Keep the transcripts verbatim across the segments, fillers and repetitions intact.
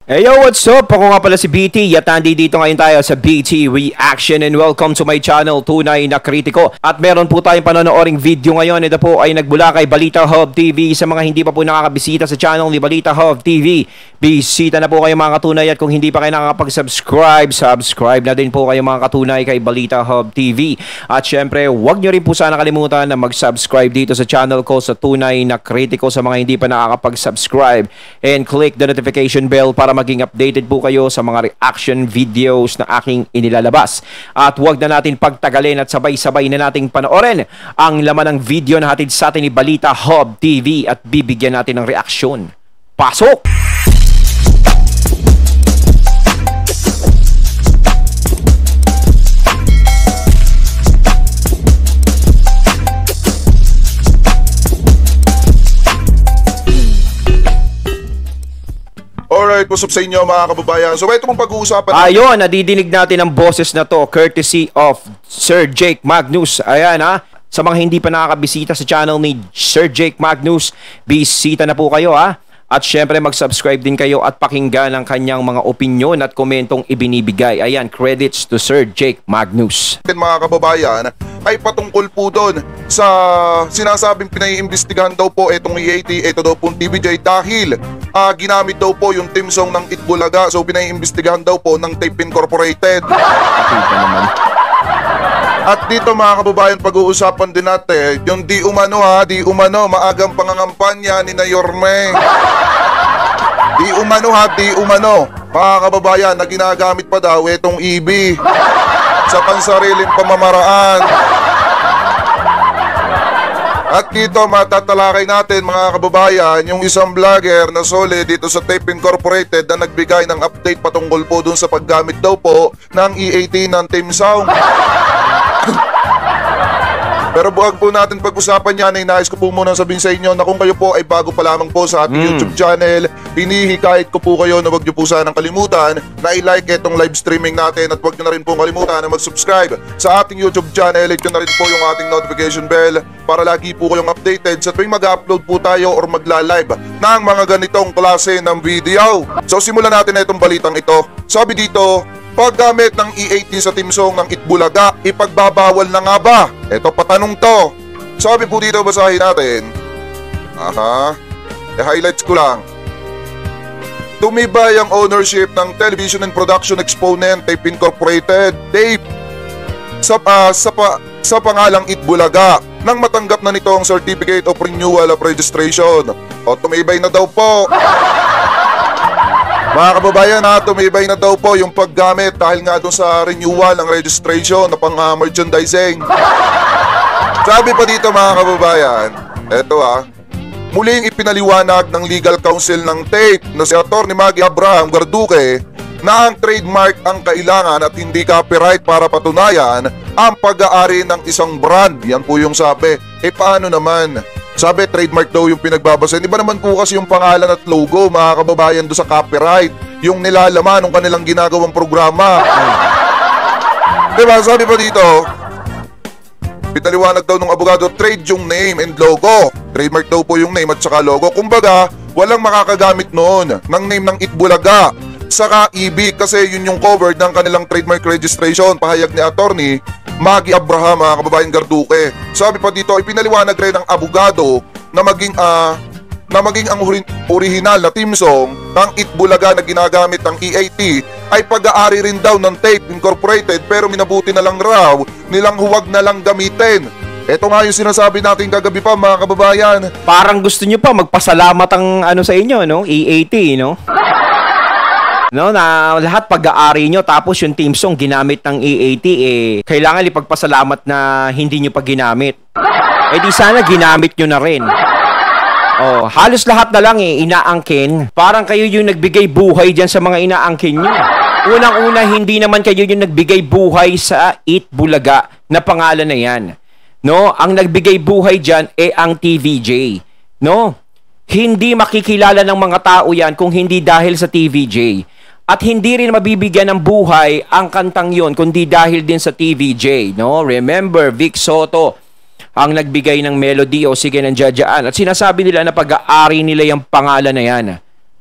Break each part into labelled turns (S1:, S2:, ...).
S1: Hey yo, what's up? Ako nga pala si B T at nandito ngayon tayo sa B T Reaction and welcome to my channel, Tunay na Kritiko. At meron po tayong panonooring video ngayon. Ito po ay nagbula kay Balita Hub T V. Sa mga hindi pa po nakakabisita sa channel ni Balita Hub T V, bisita na po kayo mga katunay, at kung hindi pa kayo nakakapag-subscribe, subscribe na din po kayo mga katunay kay Balita Hub T V. At syempre, huwag nyo rin po sana kalimutan na mag-subscribe dito sa channel ko sa Tunay na Kritiko sa mga hindi pa nakakapag-subscribe, and click the notification bell para maging updated po kayo sa mga reaction videos na aking inilalabas. At huwag na natin pagtagalin at sabay-sabay na nating panoorin ang laman ng video na hatid sa atin ni Balita Hub T V at bibigyan natin ng reaksyon. Pasok!
S2: Alright, what's up sa inyo mga kababayan? So ito mong pag-uusapan natin.
S1: Ayun, nadidinig natin ang boses na to courtesy of Sir Jake Magnus. Ayan ha, sa mga hindi pa nakakabisita sa channel ni Sir Jake Magnus, bisita na po kayo ha. At syempre mag-subscribe din kayo at pakinggan ang kanyang mga opinyon at komentong ibinibigay. Ayan, credits to Sir Jake Magnus.
S2: Mga kababayan, ay patungkol po doon sa sinasabing pinaiimbestigahan daw po itong E A T, ito daw pong T V J dahil uh, ginamit daw po yung team song ng Bulaga. So pinaiimbestigahan daw po ng Tape Incorporated. At dito mga kababayan, pag-uusapan din natin yung di umano ha, di umano maagang pangangampanya ni na Yorme. Di umano ha, di umano mga kababayan, na ginagamit pa daw itong E B sa pansariling pamamaraan. At dito matatalakay natin mga kababayan yung isang vlogger na solid dito sa Tape Incorporated na nagbigay ng update patungkol po dun sa paggamit daw po ng E A T ng team song. Pero buwag po natin pag-usapan yan, ay nais ko po muna sabihin sa inyo na kung kayo po ay bago pa lamang po sa ating mm. YouTube channel, hinihikayat ko po kayo na wag nyo po sanang kalimutan na i-like itong live streaming natin, at wag nyo na rin po kalimutan na mag-subscribe sa ating YouTube channel. Hit nyo na rin po yung ating notification bell para lagi po kayong updated sa tuwing mag-upload po tayo or magla-live ng mga ganitong klase ng video. So simulan natin na itong balitang ito. Sabi dito, paggamit ng E A T sa team song ng Bulaga, ipagbabawal na nga ba? Ito patanong to. Sabi po dito, basahin natin. Aha, i-highlights ko lang. Tumibay ang ownership ng Television and Production Exponent Tape Incorporated, Tape, sa, uh, sa, pa, sa pangalang Bulaga nang matanggap na nito ang Certificate of Renewal of Registration. O tumibay na daw po. Mga kababayan ha, tumibay na daw po yung paggamit dahil nga doon sa renewal ng registration na pang uh, merchandising. Sabi pa dito mga kababayan, eto ha, muling ipinaliwanag ng legal counsel ng Tape na si Atty. Maggie Abraham Garduque na ang trademark ang kailangan at hindi copyright para patunayan ang pag-aari ng isang brand. Yan po yung sabi. Eh paano naman? Sabi, trademark daw yung pinagbabasa. Di ba naman po kasi yung pangalan at logo, mga kababayan, doon sa copyright, yung nilalaman ng kanilang ginagawang programa. Diba, sabi pa dito, pinaliwanag daw ng abogado, trade yung name and logo. Trademark daw po yung name at saka logo. Kumbaga, walang makakagamit noon ng name ng Bulaga saka E B kasi yun yung covered ng kanilang trademark registration, pahayag ni Atty. Maggie Abraham, mga kababayan, Garduque. Sabi pa dito, ipinaliwanag rin ng abogado na maging uh, na maging ang original na team song ng Bulaga na ginagamit ng E A T ay pag-aari rin daw ng Tape Incorporated, pero minabuti na lang raw nilang huwag na lang gamitin. Ito nga yung sinasabi natin kagabi pa mga kababayan.
S1: Parang gusto nyo pa magpasalamat ang ano sa inyo, no? E A T, no? No, na lahat pag-aari nyo tapos yung team song ginamit ng E A T, eh kailangan ipagpasalamat na hindi nyo pa ginamit. Eh di sana ginamit nyo na rin. Oh, halos lahat na lang eh inaangkin. Parang kayo yung nagbigay buhay dyan sa mga inaangkin nyo. Unang-una, hindi naman kayo yung nagbigay buhay sa Bulaga na pangalan na yan. No, ang nagbigay buhay dyan eh ang T V J. No, hindi makikilala ng mga tao yan kung hindi dahil sa T V J. At hindi rin mabibigyan ng buhay ang kantang yon kundi dahil din sa T V J, no? Remember, Vic Soto ang nagbigay ng melody o sige ng jadyaan. At sinasabi nila na pag-aari nila yung pangalan na yan.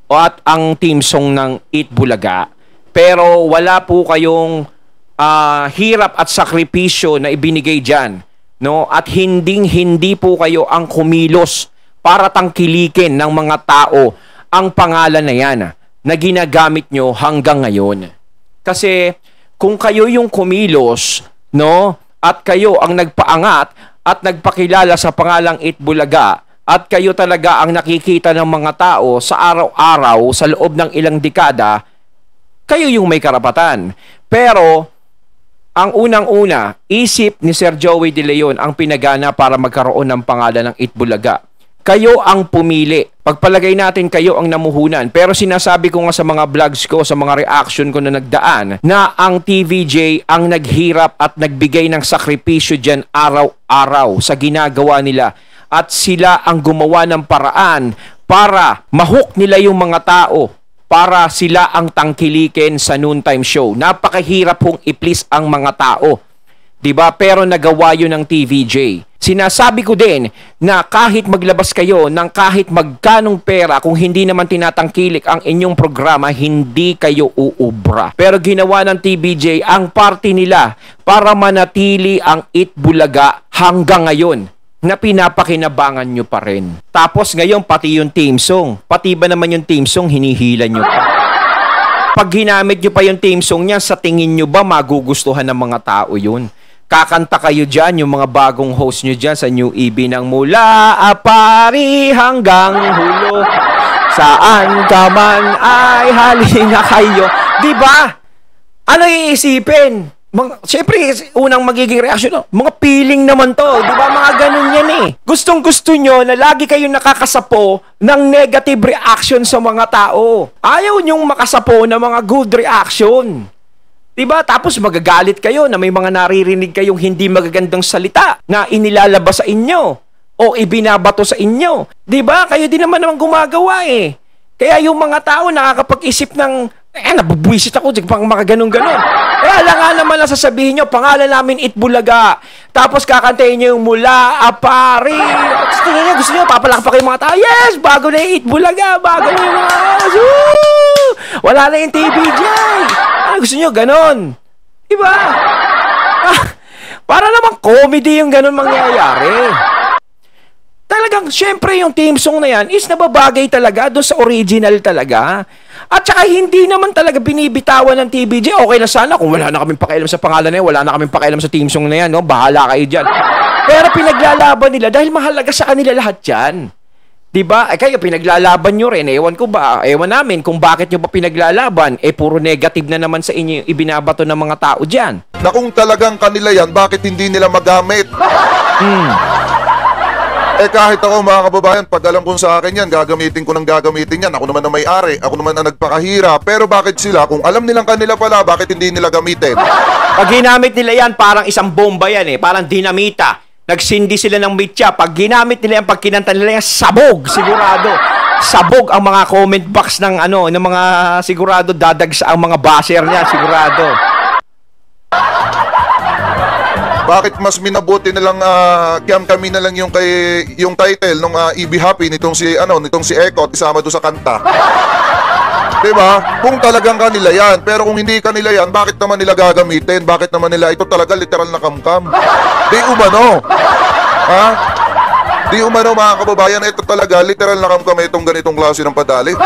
S1: o at ang team song ng Eat Bulaga, pero wala po kayong uh, hirap at sakripisyo na ibinigay dyan, no? At hinding-hindi po kayo ang kumilos para tangkilikin ng mga tao ang pangalan na yan na ginagamit nyo hanggang ngayon. Kasi kung kayo yung kumilos, no, at kayo ang nagpaangat at nagpakilala sa pangalang Eat Bulaga, at kayo talaga ang nakikita ng mga tao sa araw-araw sa loob ng ilang dekada, kayo yung may karapatan. Pero ang unang-una, isip ni Sir Joey De Leon ang pinagana para magkaroon ng pangalan ng Eat Bulaga. Kayo ang pumili. Pagpalagay natin kayo ang namuhunan. Pero sinasabi ko nga sa mga vlogs ko, sa mga reaction ko na nagdaan, na ang T V J ang naghirap at nagbigay ng sakripisyo dyan araw-araw sa ginagawa nila. At sila ang gumawa ng paraan para mahook nila yung mga tao, para sila ang tangkilikin sa noontime show. Napakahirap pong i-please ang mga tao, diba? Pero nagawa yun ng T V J. Sinasabi ko din na kahit maglabas kayo ng kahit magkanong pera, kung hindi naman tinatangkilik ang inyong programa, hindi kayo uubra. Pero ginawa ng T V J ang party nila para manatili ang Eat Bulaga hanggang ngayon, na pinapakinabangan nyo pa rin. Tapos ngayon, pati yung team song. Pati ba naman yung team song, hinihila nyo pa? Pag ginamit nyo pa yung team song niya, sa tingin nyo ba magugustuhan ng mga tao yun? Kakanta kayo dyan, yung mga bagong host nyo dyan sa New E B ng mula apari hanggang hulo. Saan ka man ay halina kayo. Diba? Ano iisipin? Mga, siyempre, unang magiging reaksyon, no? Mga feeling naman to. Di ba? Mga ganun yan eh. Gustong-gusto nyo na lagi kayong nakakasapo ng negative reaction sa mga tao. Ayaw nyong makasapo ng mga good reaction. Di ba? Tapos magagalit kayo na may mga naririnig kayong hindi magagandang salita na inilalabas sa inyo o ibinabato sa inyo. Di ba? Kayo din naman naman gumagawa eh. Kaya yung mga tao nakakapag-isip ng, eh, nabubwisit ako, pang mga ganun-ganun. Kaya lang nga naman lang sasabihin nyo, pangalan namin Eat Bulaga. Tapos kakantayin nyo yung mula, apari. Gusto nyo, gusto nyo, papalakpak yung mga tao. Yes, bago na yung Eat Bulaga, bago na yung mga, woo! Wala na yung T V J. Ano gusto nyo, ganun. Diba? Ah, para namang comedy yung ganun mangyayari. Talagang, syempre yung team song na yan is nababagay talaga doon sa original talaga. At saka hindi naman talaga binibitawan ng T V J. Okay na sana kung wala na kaming pakialam sa pangalan na yan, wala na kaming pakialam sa team song na yan, no? Bahala kayo dyan. Pero pinaglalaban nila dahil mahalaga sa kanila lahat yan. Diba? Eh kayo, pinaglalaban nyo rin. Ewan ko ba? Ewan namin kung bakit nyo pa pinaglalaban. Eh puro negative na naman sa inyo yung ibinabato ng mga tao dyan.
S2: Na kung talagang kanila yan, bakit hindi nila magamit?
S1: Hmm.
S2: Eh kahit ako mga kababayan, pag alam kong sa akin yan, gagamitin ko ng gagamitin yan. Ako naman ang may-ari, ako naman ang nagpakahira. Pero bakit sila, kung alam nilang kanila pala, bakit hindi nila gamitin?
S1: Pag ginamit nila yan, parang isang bomba yan eh. Parang dinamita. Nagsindi sila ng mitya. Pag ginamit nila yan, pag kinanta nila yan, sabog, sigurado. Sabog ang mga comment box ng ano, ng mga sigurado, dadagsa ang mga basher niya, sigurado.
S2: Bakit mas minabuti na lang uh, kiyam kami na lang yung kay yung title nung uh, E B Happy nitong si ano nitong si Eko at isama do sa kanta. 'Di ba? Kung talagang kanila 'yan, pero kung hindi kanila 'yan, bakit naman nila gagamitin? Bakit naman nila ito talaga literal na kamkam? Di umano. Ha? Di umano mga kababayan, ito talaga literal na kamkam itong ganitong klase ng padali.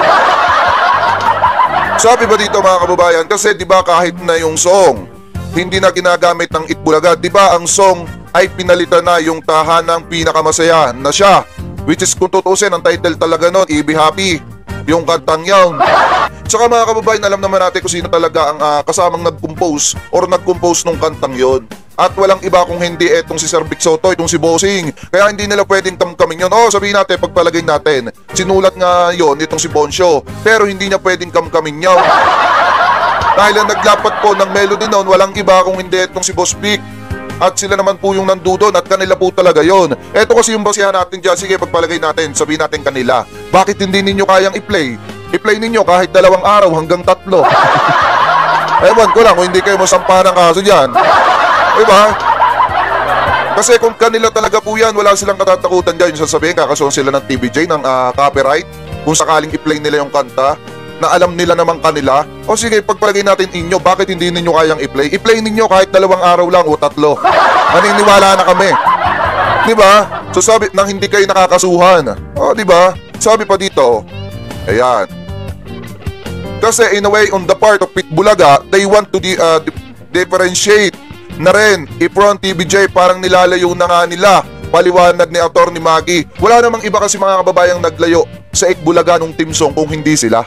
S2: Sabi ba dito mga kababayan, kasi 'di ba kahit na yung song hindi na ginagamit ng Eat Bulaga, di ba ang song ay pinalitan na yung tahanang pinakamasaya na siya, which is kung tutusin ang title talaga nun, E B Happy, yung kantang yun. Tsaka mga kababayan, alam naman natin kung sino talaga ang uh, kasamang nag-compose or nag-compose nung kantang yun. At walang iba kung hindi etong si Sir Vic Soto, itong si Bossing. Kaya hindi nila pwedeng kamkamin yun. Oh, sabihin natin, pagpalagay natin, sinulat nga yun itong si Bonsyo, pero hindi niya pwedeng kamkamin yun. Dahil ang naglapat po ng melody noon, walang iba kung hindi itong si Boss Vic. At sila naman po yung nandudon at kanila po talaga yon. Ito kasi yung basihan natin dyan. Sige, pagpalagay natin, sabihin natin kanila. Bakit hindi ninyo kayang i-play? I-play ninyo kahit dalawang araw hanggang tatlo. Ewan ko lang kung hindi kayo masampahan ng kaso dyan. Diba? Kasi kung kanila talaga po yan, wala silang katatakutan dyan. Yung sasabihin, kakasuhan sila ng T V J ng uh, copyright. kung sakaling i-play nila yung kanta na alam nila naman kanila. O sige, pagpalagay natin inyo, bakit hindi ninyo kayang i-play? I-play ninyo kahit dalawang araw lang o tatlo. Maniniwala na kami. Diba? So sabi, nang hindi kayo nakakasuhan. O diba? Sabi pa dito, ayan. Kasi in a way, on the part of Pit Bulaga, they want to di, uh, differentiate na rin. I-front T V J, parang nilalayo na nga nila. Paliwanag ni Atty. Maggie. Wala namang iba kasi mga kababayang naglayo sa Itbulaga nung team song kung hindi sila.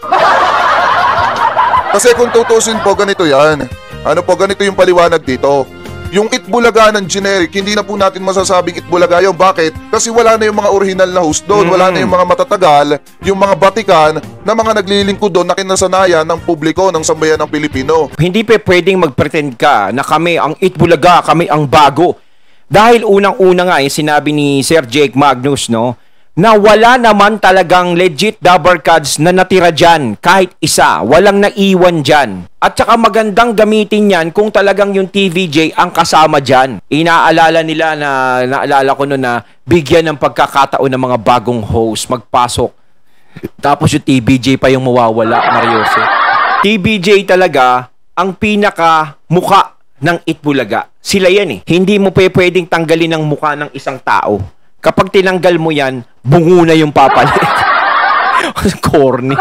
S2: Kasi kung tutusin po, ganito yan. Ano po, ganito yung paliwanag dito. Yung Itbulaga ng generic, hindi na po natin masasabing Itbulaga yun. Bakit? Kasi wala na yung mga original na host doon. Mm. Wala na yung mga matatagal, yung mga batikan na mga naglilingkod doon na kinasanayan ng publiko ng sambayan ng Pilipino.
S1: Hindi pa pwedeng mag-pretend ka na kami ang Itbulaga, kami ang bago. Dahil unang-una nga, yung sinabi ni Sir Jake Magnus, no, na wala naman talagang legit Dabber Cards na natira dyan, kahit isa, walang naiwan dyan. At saka magandang gamitin yan kung talagang yung T V J ang kasama dyan. Inaalala nila na, naalala ko noon na bigyan ng pagkakataon ng mga bagong host, magpasok. Tapos yung T V J pa yung mawawala, Mariose. T V J talaga ang pinaka muka ng Itbulaga. Sila yan eh. Hindi mo pwedeng tanggalin ang mukha ng isang tao. Kapag tinanggal mo yan, bungo na yung papalit. Corny.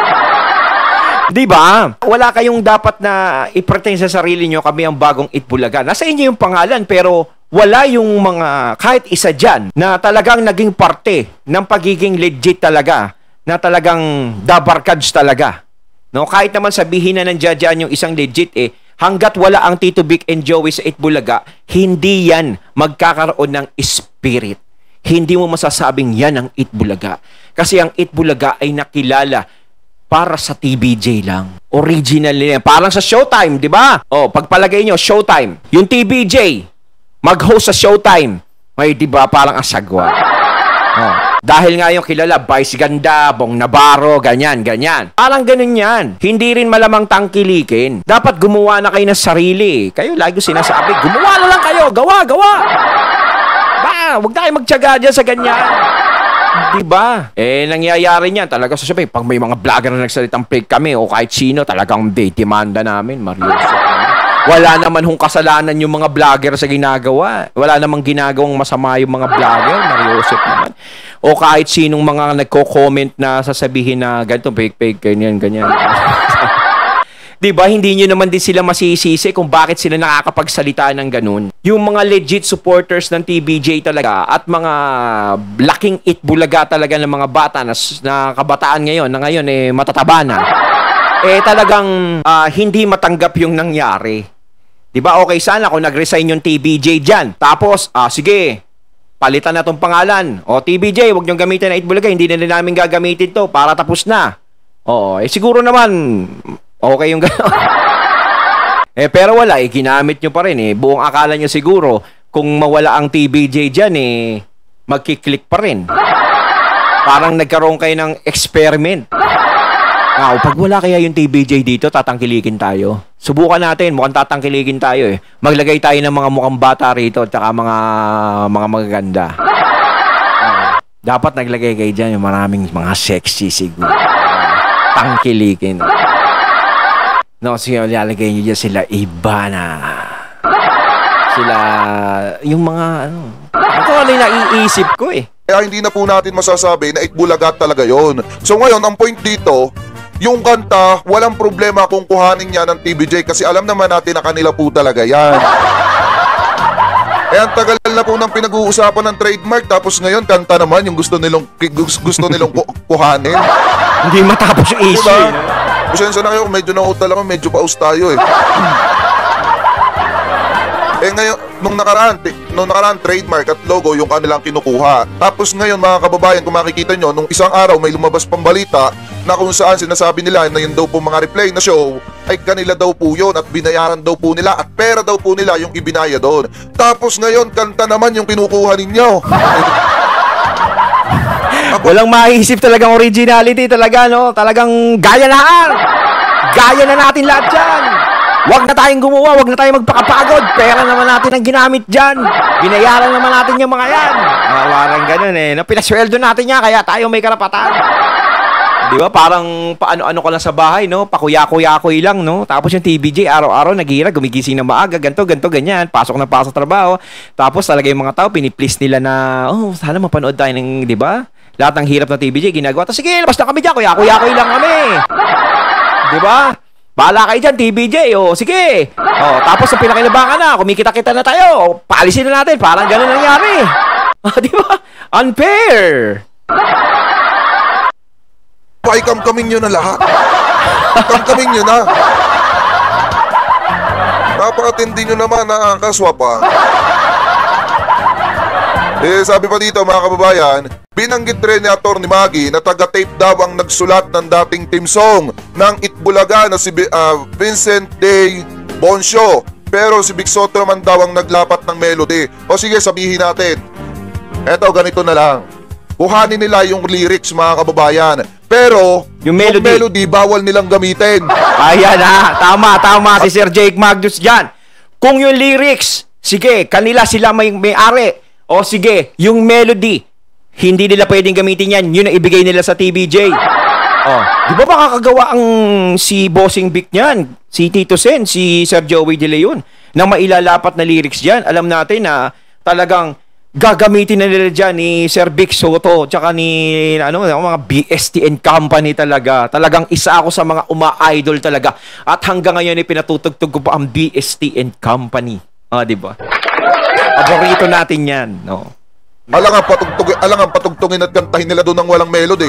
S1: Diba? Wala kayong dapat na i-pretend sa sarili nyo, kami ang bagong Itbulaga. Nasa inyo yung pangalan, pero wala yung mga, kahit isa dyan, na talagang naging parte ng pagiging legit talaga, na talagang Dabber Cards talaga. No? Kahit naman sabihin na nandiyan yung isang legit eh, hanggat wala ang Tito Vic and Joey sa Itbulaga, hindi yan magkakaroon ng spirit. Hindi mo masasabing yan ang Itbulaga. Kasi ang Itbulaga ay nakilala para sa T V J lang. Original nila. Parang sa Showtime, di ba? O, pagpalagay nyo, Showtime. Yung T V J, mag-host sa Showtime. Ay, di ba? Parang asagwa. O, dahil nga yung kilala, Vice Ganda, Bong Navarro, ganyan, ganyan. Parang ganun yan. Hindi rin malamang tangkilikin. Dapat gumawa na kayo ng sarili. Kayo lagi sinasabi, gumawa na lang kayo. Gawa, gawa. Ba, huwag na kayo magtyaga dyan sa ganyan. Diba? Eh, nangyayari niyan. Talaga sa sabi, pag may mga vlogger na nagsalitang fake kami o kahit sino, talagang demanda namin. Mariusip naman. Wala naman hong kasalanan yung mga vlogger sa ginagawa. Wala namang ginagawang masama yung mga vlogger. Mariusip naman. O kahit sinong mga nagko-comment na sasabihin na ganito, fake-fake, ganyan, ganyan. Diba, hindi nyo naman din sila masisisi kung bakit sila nakakapagsalita ng ganun. Yung mga legit supporters ng T V J talaga at mga laking Itbulaga talaga ng mga bata na, na kabataan ngayon, na ngayon eh matataba na, eh talagang uh, hindi matanggap yung nangyari. Diba, okay sana kung nag-resign yung T V J dyan. Tapos, ah, sige, palitan na tong pangalan. O, T V J, huwag niyong gamitin na Itbulaga, hindi na namin gagamitin to para tapos na. Oo, eh siguro naman okay yung gano'n. Eh, pero wala, eh, ginamit nyo pa rin, eh. Buong akala nyo siguro, kung mawala ang T V J dyan, eh, magkiklik pa rin. Parang nagkaroon kayo ng experiment. Wow, pag wala kaya yung T V J dito, tatangkilikin tayo. Subukan natin, mukhang tatangkilikin tayo, eh. Maglagay tayo ng mga mukhang bata rito, at saka mga, mga magaganda. Uh, dapat naglagay kayo dyan, yung maraming mga sexy siguro. Uh, tangkilikin. No, sige, lalagay nyo dyan sila iba na. Sila, yung mga, ano, ito ano yung naiisip ko eh.
S2: Kaya hindi na po natin masasabi na Itbulaga talaga yon. So ngayon, ang point dito, yung kanta, walang problema kung kuhanin niya ng T V J kasi alam naman natin na kanila po talaga yan. Eh, ang tagal na po ng pinag-uusapan ng trademark tapos ngayon, kanta naman yung gusto nilang, gusto nilang kuhanin.
S1: Hindi matapos yung issue. Diba?
S2: Pasensya na kayo, medyo na-utal ako, medyo paus tayo eh. Eh ngayon, nung nakaraan, nung nakaraan, trademark at logo yung kanilang kinukuha. Tapos ngayon, mga kababayan, kung makikita nyo, nung isang araw may lumabas pang balita na kung saan sinasabi nila na yun daw po mga replay na show, ay kanila daw po yun at binayaran daw po nila at pera daw po nila yung ibinaya doon. Tapos ngayon, kanta naman yung kinukuha ninyo.
S1: Walang maisip talagang originality talaga, no? Talagang gaya na. Gaya na natin lahat dyan. Huwag na tayong gumawa, huwag na tayong magpakapagod. Pera naman natin ang ginamit dyan. Binayaran naman natin yung mga yan. Ah, parang ganun eh. No, pinasweldo natin niya, kaya tayo may karapatan. Di ba? Parang paano-ano ka lang sa bahay, no? Pakuya-kuya-kuy lang, no? Tapos yung T V J, araw-araw naghihirap, gumigising na maaga, ganto, ganto, ganyan. Pasok na pasok trabaho. Tapos talaga yung mga tao, piniplease nila na, oh, sana mapanood tayo ng, di ba? Lahat ng hirap ng T V J, ginagawa. Tapos sige, labas na kami dyan, kuya-kuya-kuy lang kami. Di ba? Bahala kayo dyan, T V J, oh, sige. Oh, tapos sa pinakinabangan na, kumikita-kita na tayo, paalisin na natin, parang gano'n nangyari. Ah, di ba? Unfair.
S2: Paikam-kaming nyo na lahat. Ikam-kaming nyo na. Napakatindi nyo naman, nakakaswa pa. Eh, sabi pa dito mga kababayan, binanggit rin ni Atty. Maggie na taga-tape daw ang nagsulat ng dating team song ng Itbulaga na si uh, Vincent Day Bonsyo. Pero si Big Soto naman daw ang naglapat ng melody. O sige, sabihin natin. Eto, ganito na lang. Kuhanin nila yung lyrics mga kababayan. Pero,
S1: yung melody,
S2: yung melody bawal nilang gamitin.
S1: Ayan ha, tama, tama si Sir Jake Magnus dyan. Kung yung lyrics, sige, kanila sila may may-ari. O sige, yung melody, hindi nila pwedeng gamitin yan. Yun ang ibigay nila sa T V J. Oh, di ba makakagawa ang si Bossing Vic niyan? Si Tito Sen, si Sir Joey De Leon, na mailalapat na lyrics dyan. Alam natin na talagang gagamitin na nila dyan ni Sir Vic Soto tsaka ni ano, mga B S T and Company talaga. Talagang isa ako sa mga uma-idol talaga. At hanggang ngayon ay pinatutugtog ko pa ang B S T and Company. Ah, di ba? Paborito natin yan, no?
S2: Alang ang patugtugin, alang ang patugtugin at kantahin nila doon ng walang melody.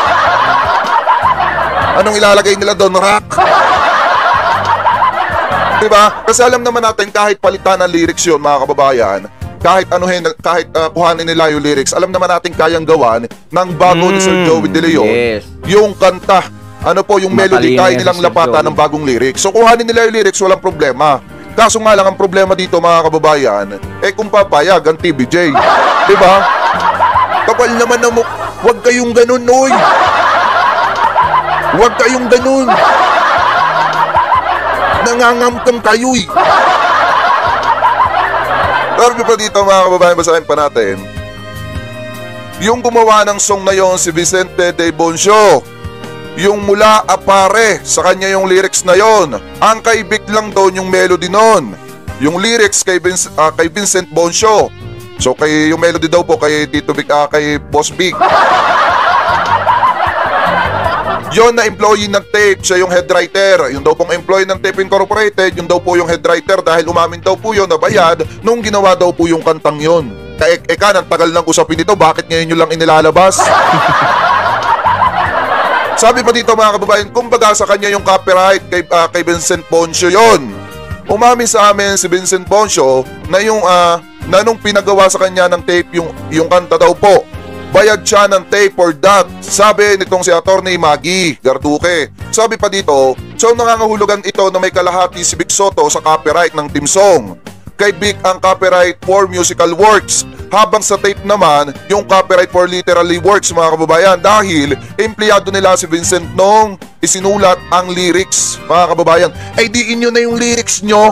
S2: Anong ilalagay nila doon? Rock? Diba? Kasi alam naman natin kahit palitan ng lyrics yun, mga kababayan, kahit anuhin, kahit uh, kuhanin nila yung lyrics, alam naman natin kayang gawan ng bago mm, ni Sir Joey De Leon, yes, yung kanta, ano po, yung melody, kaya nilang lapatan ng bagong lyrics. So kuhanin nila yung lyrics, walang problema. Kaso nga lang ang problema dito mga kababayan, eh kung papayag ang T V J. Diba? Kapal naman na mo, huwag kayong ganun, oy. Huwag kayong ganun. Nangangamkam kayo, eh. Sabi pa dito mga kababayan, basahin pa natin. Yung gumawa ng song na yon si Vicente de Bonsyo. Yung mula apare, sa kanya yung lyrics na yon. Ang kay Vic lang doon yung melody nun. Yung lyrics kay, Vince, uh, kay Vincent Bonsyo. So kay yung melody daw po kay Tito Vic, uh, kay Boss Big. Yon na employee ng tape, siya yung head writer. Yung daw pong employee ng Tape Incorporated, yung daw po yung head writer dahil umamin daw po yun na bayad nung ginawa daw po yung kantang yon. Kaek, eka, nang tagal ng usapin dito, bakit ngayon nyo lang inilalabas? Sabi pa dito mga kababayan, kumbaga sa kanya yung copyright kay, uh, kay Vincent Bonsyo yon. Umamin sa amin si Vincent Bonsyo na yung uh, na nung pinagawa sa kanya ng tape yung, yung kanta daw po, bayad siya ng tape for that. Sabi nitong si Atty. Maggie Garduque. Sabi pa dito, so nangangahulugan ito na may kalahati si Vic Soto sa copyright ng team song. Kay Vic ang copyright for musical works, habang sa tape naman yung copyright for literary works mga kababayan, dahil empleyado nila si Vincent nung isinulat ang lyrics mga kababayan. Ay diin nyo na yung lyrics nyo.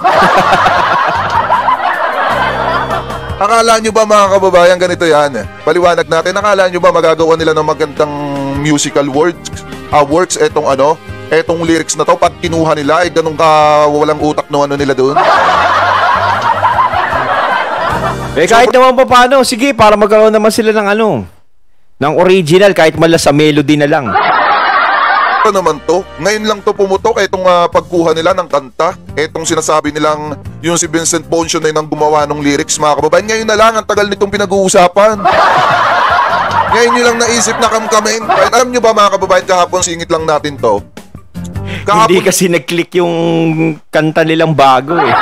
S2: Akala nyo ba mga kababayan ganito yan? Paliwanag natin, akala nyo ba magagawa nila ng magandang musical words, uh, works etong ano, etong lyrics na to pag kinuha nila ay ganun ka walang utak no ano nila doon?
S1: Eh kahit naman pa paano, sige, para magkaroon naman sila ng ano, ng original kahit mala sa melody na lang.
S2: Ano naman to? Ngayon lang to pumutok itong uh, pagkuha nila ng kanta. Itong sinasabi nilang yung si Vincent Bonsyo na yung gumawa ng lyrics mga kababayan. Ngayon na lang, ang tagal nitong pinag-uusapan. Ngayon nyo lang naisip na kamkamin. Kahit alam nyo ba mga kababayan, kahapon singit lang natin to.
S1: Kahapon, hindi kasi nag-click yung kanta nilang bago eh.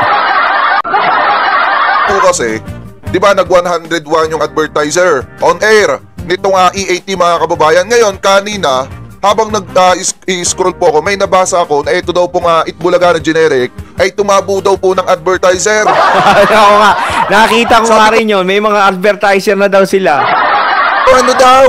S2: Po kasi, di ba nag one oh one yung advertiser on air nitong uh, E A T mga kababayan. Ngayon, kanina, habang nag-scroll uh, po ako, may nabasa ako na ito daw pong uh, Itbulaga na generic ay tumabo daw po ng advertiser.
S1: Oo nga, nakita ko nga rin yun. May mga advertiser na daw sila.
S2: Ano daw?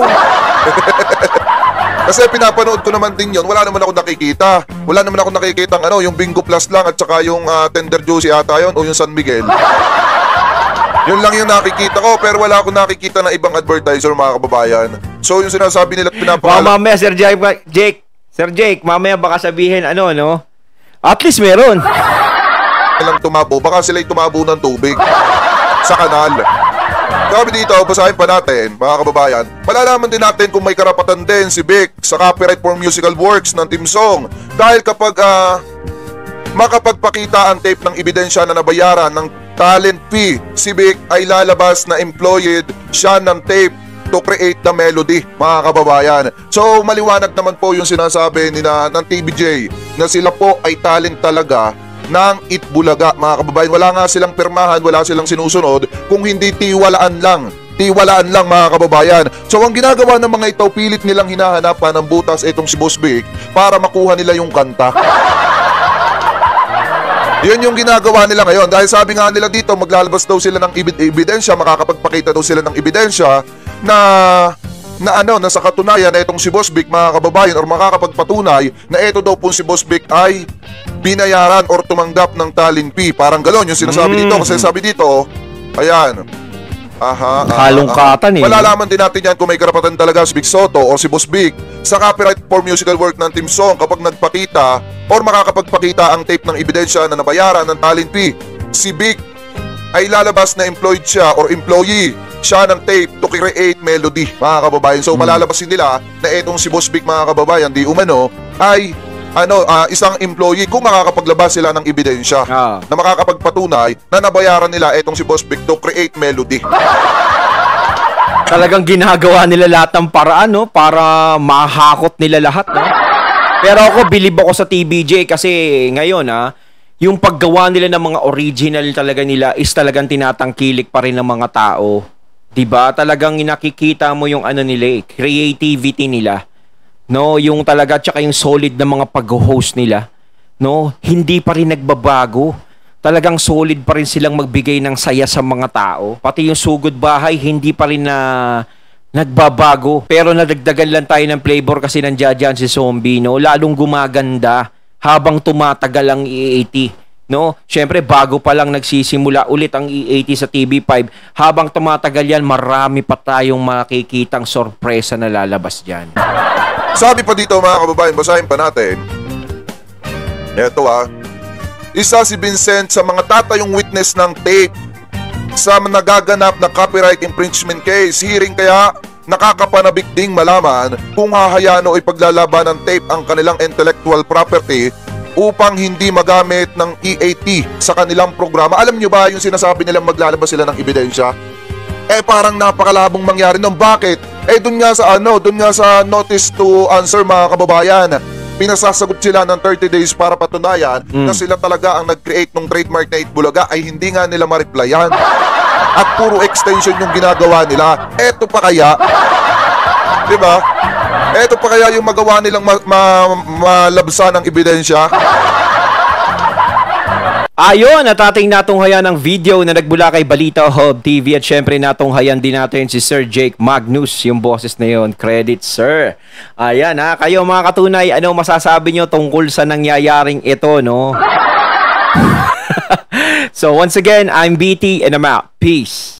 S2: Kasi pinapanood ko naman din yun. Wala naman ako nakikita. Wala naman ako nakikita ang ano, yung Bingo Plus lang at saka yung uh, Tender Juicy ata yun o yung San Miguel. Yun lang yung nakikita ko, pero wala akong nakikita na ibang advertiser, mga kababayan. So yung sinasabi nila at pinapakala...
S1: Mamaya, Sir Jake, Jake, Sir Jake, mamaya baka sabihin, ano, no? At least meron.
S2: Lang tumabo, baka sila'y tumabo ng tubig sa kanal. Sabi dito, basahin pa natin, mga kababayan, malalaman din natin kung may karapatan din si Vic sa copyright for musical works ng team song. Dahil kapag uh, makapagpakita ang tape ng ebidensya na nabayaran ng talent fee, si Vic ay lalabas na employed siya ng tape to create the melody, mga kababayan. So maliwanag naman po yung sinasabi ni na, ng T V J na sila po ay talent talaga ng It Bulaga, mga kababayan. Wala nga silang pirmahan, wala silang sinusunod, kung hindi tiwalaan lang. Tiwalaan lang, mga kababayan. So ang ginagawa ng mga ito, pilit nilang hinahanapan ng butas itong si Boss Vic para makuha nila yung kanta. Yun yung ginagawa nila ngayon. Dahil sabi nga nila dito, maglalabas daw sila ng ebidensya, makakapagpakita daw sila ng ebidensya na na ano, na sa katunayan na itong si Boss Vic, mga kababayan, or makakapagpatunay na ito daw po si Boss Vic ay binayaran or tumanggap ng talent fee. Parang galon yung sinasabi mm. dito. Kasi sabi dito, ayan, aha,
S1: halongkatan eh.
S2: Malalaman din natin yan kung may karapatan talaga si Vic Soto o si Boss Vic sa copyright for musical work ng team song kapag nagpakita or makakapagpakita ang tape ng ebidensya na nabayaran ng talent fee. Si Vic ay lalabas na employed siya or employee siya ng tape to create melody, mga kababayan. So hmm. malalabasin nila na itong si Boss Vic, mga kababayan, di umano ay ano, uh, isang employee kung makakapaglabas sila ng ebidensya ah. na makakapagpatunay na nabayaran nila itong si Boss Vic to create melody.
S1: Talagang ginagawa nila lahat ng paraan, no? Para mahakot nila lahat, no? Pero ako, believe ako sa T B J kasi ngayon, ha, yung paggawa nila ng mga original talaga nila is talagang tinatangkilik pa rin ng mga tao. Diba? Talagang nakikita mo yung ano nila, eh, creativity nila. No, yung talaga tsaka yung solid na mga pag-host nila, no, hindi pa rin nagbabago. Talagang solid pa rin silang magbigay ng saya sa mga tao. Pati yung sugod bahay, hindi pa rin na nagbabago. Pero nadagdagan lang tayo ng flavor kasi nandiyan dyan si Zombie, no, lalong gumaganda habang tumatagal ang E A T. No, syempre bago pa lang nagsisimula ulit ang E A T sa T V five, habang tumatagal yan, marami pa tayong makikitang sorpresa na lalabas diyan.
S2: Sabi pa dito, mga kababayan, basahin pa natin. Ito ah. Isa si Vincent sa mga tatayong witness ng tape sa nagaganap na copyright infringement case. Hearing kaya nakakapanabik ding malaman kung hahayaan o ipaglalaban ng tape ang kanilang intellectual property upang hindi magamit ng E A T sa kanilang programa. Alam nyo ba yung sinasabi nilang maglalabas sila ng ebidensya? Eh parang napakalabong mangyari nung. Bakit? Eh dun nga sa ano, dun nga sa notice to answer, mga kababayan, pinasasagot sila ng thirty days para patunayan mm. na sila talaga ang nag-create ng trademark na It Bulaga, ay hindi nga nila ma-replyan. At puro extension yung ginagawa nila. Eto pa kaya, diba? Eto pa kaya yung magawa nilang ma ma malabsan ng ebidensya?
S1: Ayon, at ating natunghayan ng video na nagbula kay Balita Hub T V, at syempre natunghayan din natin si Sir Jake Magnus, yung boses na yun. Credit, sir. Ayan ha, kayo mga katunay, ano masasabi nyo tungkol sa nangyayaring ito, no? So once again, I'm B T and I'm out. Peace.